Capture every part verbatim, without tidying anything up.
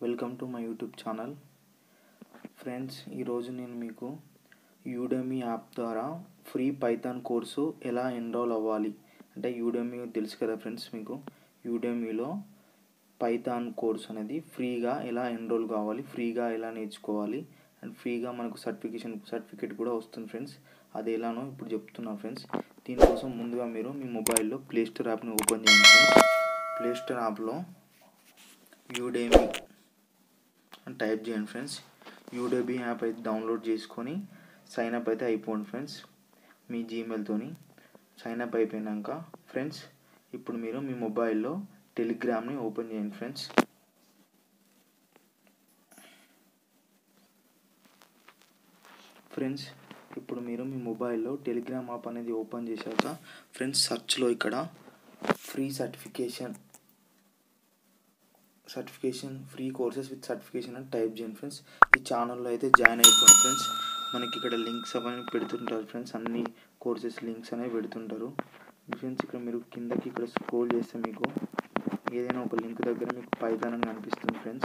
Welcome to my YouTube channel. Friends, ఈరోజు నేను మీకు యూడెమీ యాప్ ద్వారా ఫ్రీ పైథాన్ కోర్సు ఎలా ఎన్రోల్ అవ్వాలి అంటే యూడెమీ తెలుసు కదా ఫ్రెండ్స్. మీకు యూడెమీలో పైథాన్ కోర్స్ అనేది ఫ్రీగా ఎలా ఎన్రోల్ కావాలి, ఫ్రీగా ఎలా నేర్చుకోవాలి అండ్ ఫ్రీగా మనకు సర్టిఫికేషన్ సర్టిఫికేట్ కూడా వస్తుంది ఫ్రెండ్స్. అది ఎలానో ఇప్పుడు చెప్తున్నాను ఫ్రెండ్స్. దీనికోసం ముందుగా మీరు మీ మొబైల్లో ప్లే స్టోర్ యాప్ని ఓపెన్ చేయండి ఫ్రెండ్స్. ప్లే స్టోర్ యాప్లో యూడెమీ అని టైప్ చేయండి ఫ్రెండ్స్. యూడెమీ యాప్ అయితే డౌన్లోడ్ చేసుకొని సైన్ అప్ అయితే అయిపోండి ఫ్రెండ్స్. మీ జీమెయిల్తోని సైన్ అప్ అయిపోయినాక ఫ్రెండ్స్, ఇప్పుడు మీరు మీ మొబైల్లో టెలిగ్రామ్ని ఓపెన్ చేయండి ఫ్రెండ్స్. ఫ్రెండ్స్ ఇప్పుడు మీరు మీ మొబైల్లో టెలిగ్రామ్ యాప్ అనేది ఓపెన్ చేశాక ఫ్రెండ్స్, సర్చ్లో ఇక్కడ free certification certification free courses with certification అని టైప్ చేయండి ఫ్రెండ్స్. ఈ ఛానల్లో అయితే జాయిన్ అయిపోండి ఫ్రెండ్స్. మనకి ఇక్కడ లింక్స్ అవన్నీ పెడుతుంటారు ఫ్రెండ్స్. అన్ని కోర్సెస్ లింక్స్ అనేవి పెడుతుంటారు ఫ్రెండ్స్. ఇక్కడ మీరు కిందకి ఇక్కడ స్క్రోల్ చేస్తే మీకు ఏదైనా ఒక లింక్ దగ్గర మీకు పైథాన్ అని కనిపిస్తుంది ఫ్రెండ్స్.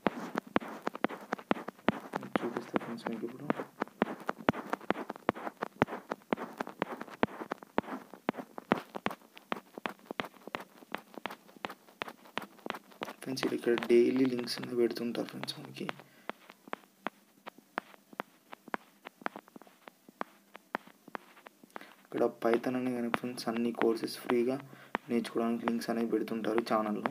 చూపిస్తా ఫ్రెండ్స్ మీకు ఇప్పుడు. ఫ్రెండ్స్ ఇక్కడ డైలీ లింక్స్ అనేవి పెడుతుంటారు ఫ్రెండ్స్. మనకి ఇక్కడ పైథాన్ అనే కానీ ఫ్రెండ్స్ అన్ని కోర్సెస్ ఫ్రీగా నేర్చుకోవడానికి లింక్స్ అనేవి పెడుతుంటారు ఛానల్లో.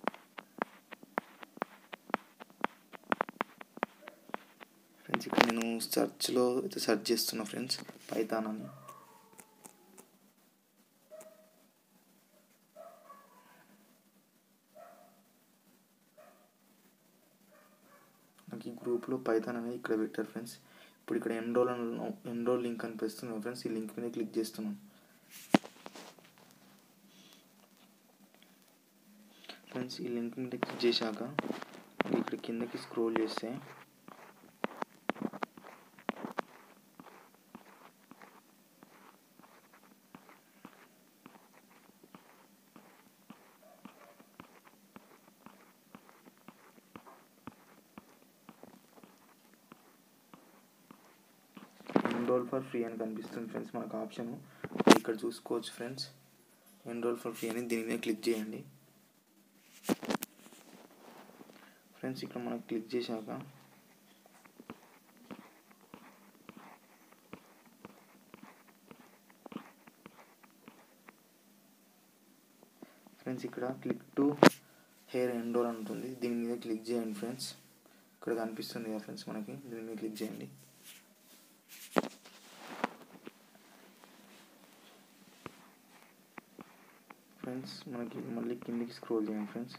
ఫ్రెండ్స్ ఇక్కడ నేను సర్చ్లో అయితే సెర్చ్ చేస్తున్నా ఫ్రెండ్స్ పైథాన్ అని. నాకు ఈ గ్రూప్లో పైథాన్ అనేది ఇక్కడ పెట్టారు ఫ్రెండ్స్. ఇప్పుడు ఇక్కడ ఎన్రోల్ ఎన్రోల్ లింక్ కనిపిస్తుంది ఫ్రెండ్స్. ఈ లింక్ మీద క్లిక్ చేస్తున్నాను ఫ్రెండ్స్. ఈ లింక్ మీద క్లిక్ చేశాక ఇక్కడ కిందకి స్క్రోల్ చేస్తే ఎన్రోల్ ఫర్ ఫ్రీ అని కనిపిస్తుంది ఫ్రెండ్స్. మనకు ఆప్షన్ ఇక్కడ చూసుకోవచ్చు ఫ్రెండ్స్. ఎన్రోల్ ఫర్ ఫ్రీ అని దీని మీద క్లిక్ చేయండి ఫ్రెండ్స్. ఇక్కడ మనం క్లిక్ చేశాక ఫ్రెండ్స్ ఇక్కడ క్లిక్ టు హెయిర్ ఎన్రోల్ ఉంటుంది. దీని మీద క్లిక్ చేయండి ఫ్రెండ్స్. ఇక్కడ కనిపిస్తుంది కదా ఫ్రెండ్స్ మనకి, దీని మీద క్లిక్ చేయండి. ఫ్రెండ్స్ మనకి మళ్ళీ కిందికి స్క్రోల్ చేయండి ఫ్రెండ్స్.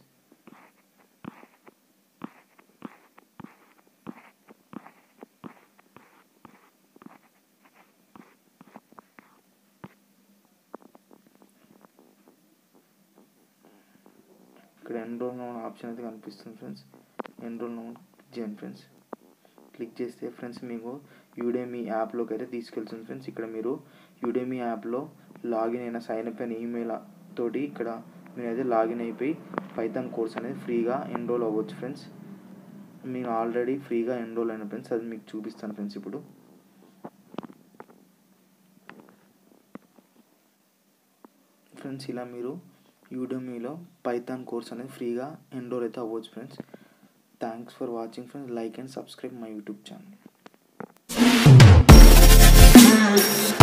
ఇక్కడ ఎన్రోల్ నౌ ఆప్షన్ అయితే కనిపిస్తుంది ఫ్రెండ్స్. ఎన్రోల్ నౌ క్లిక్ చేయండి ఫ్రెండ్స్. క్లిక్ చేస్తే ఫ్రెండ్స్ మీకు యూడెమీ యాప్లోకి అయితే తీసుకెళ్తుంది ఫ్రెండ్స్. ఇక్కడ మీరు యూడెమీ యాప్లో లాగిన్ అయిన సైన్ అప్ అయిన ఈమెయిల్ తోటి ఇక్కడ మీరు అయితే లాగిన్ అయిపోయి పైథాన్ కోర్స్ అనేది ఫ్రీగా ఎన్రోల్ అవ్వచ్చు ఫ్రెండ్స్. మీరు ఆల్రెడీ ఫ్రీగా ఎన్రోల్ అయిన ఫ్రెండ్స్, అది మీకు చూపిస్తాను ఫ్రెండ్స్ ఇప్పుడు. ఫ్రెండ్స్ ఇలా మీరు యూడెమీలో పైథాన్ కోర్స్ అనేది ఫ్రీగా ఎన్రోల్ అయితే అవ్వచ్చు friends. Thanks for watching friends. Like and subscribe my YouTube channel.